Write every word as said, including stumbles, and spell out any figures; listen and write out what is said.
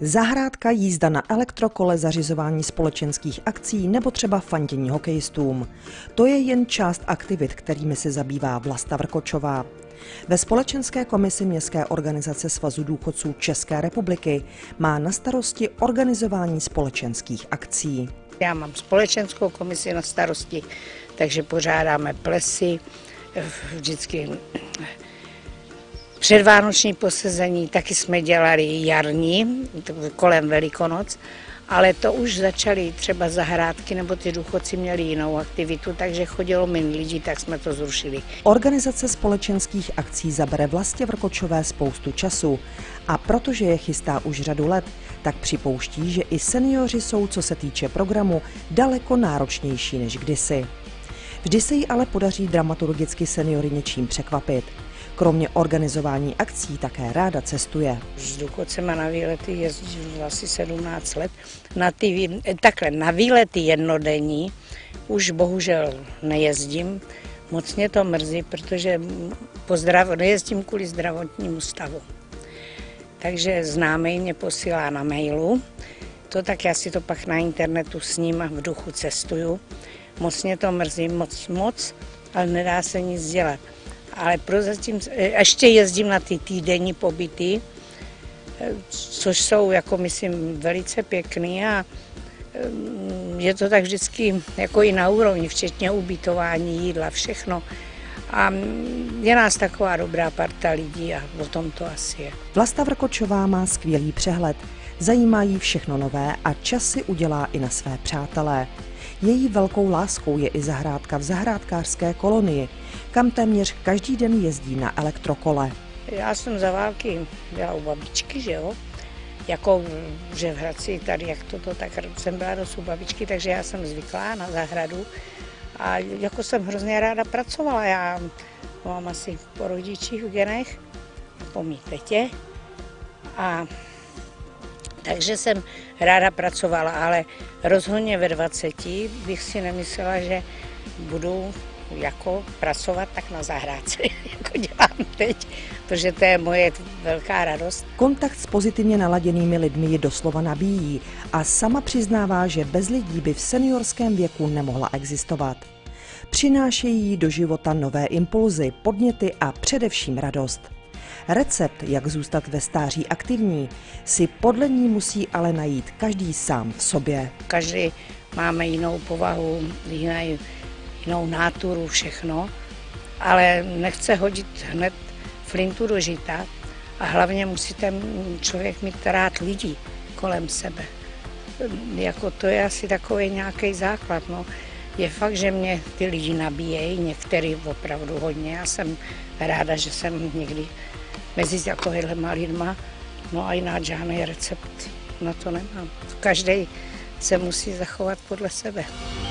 Zahrádka, jízda na elektrokole, zařizování společenských akcí nebo třeba fandění hokejistům. To je jen část aktivit, kterými se zabývá Vlasta Vrkočová. Ve společenské komisi Městské organizace Svazu důchodců České republiky má na starosti organizování společenských akcí. Já mám společenskou komisi na starosti, takže pořádáme plesy, vždycky předvánoční posezení, taky jsme dělali jarní, kolem Velikonoc, ale to už začaly třeba zahrádky, nebo ty důchodci měli jinou aktivitu, takže chodilo méně lidí, tak jsme to zrušili. Organizace společenských akcí zabere Vlastě Vrkočové spoustu času a protože je chystá už řadu let, tak připouští, že i seniori jsou, co se týče programu, daleko náročnější než kdysi. Vždy se jí ale podaří dramaturgicky seniory něčím překvapit. Kromě organizování akcí také ráda cestuje. S důchodcema na výlety jezdím asi sedmnáct let. Na ty, takhle, na výlety jednodenní už bohužel nejezdím. Moc mě to mrzí, protože pozdrav, nejezdím kvůli zdravotnímu stavu. Takže známý mě posílá na mailu. To tak já si to pak na internetu s ním a v duchu cestuju. Moc mě to mrzí, moc, moc, ale nedá se nic dělat. Ale prozatím ještě jezdím na ty týdenní pobyty, což jsou, jako myslím, velice pěkný a je to tak vždycky jako i na úrovni, včetně ubytování, jídla, všechno. A je nás taková dobrá parta lidí a o tom to asi je. Vlasta Vrkočová má skvělý přehled, zajímá jí všechno nové a čas si udělá i na své přátelé. Její velkou láskou je i zahrádka v zahrádkářské kolonii, kam téměř každý den jezdí na elektrokole. Já jsem za války byla u babičky, že jo, jako že v Hradci tady, jak toto, tak jsem byla dost u babičky, takže já jsem zvyklá na zahradu a jako jsem hrozně ráda pracovala. Já mám asi po rodičích v genech, po mý tetě a takže jsem ráda pracovala, ale rozhodně ve dvaceti bych si nemyslela, že budu jako pracovat tak na zahrádce, jako dělám teď, protože to je moje velká radost. Kontakt s pozitivně naladěnými lidmi ji doslova nabíjí a sama přiznává, že bez lidí by v seniorském věku nemohla existovat. Přinášejí jí do života nové impulzy, podněty a především radost. Recept, jak zůstat ve stáří aktivní, si podle ní musí ale najít každý sám v sobě. Každý máme jinou povahu, jinou, jinou náturu, všechno, ale nechce hodit hned flintu do žita a hlavně musí ten člověk mít rád lidí kolem sebe. Jako to je asi takový nějaký základ. No. Je fakt, že mě ty lidi nabíjejí, některý opravdu hodně. Já jsem ráda, že jsem někdy mezi takovýhlema lidma, no a jinak žádný recept na to nemám. Každý se musí zachovat podle sebe.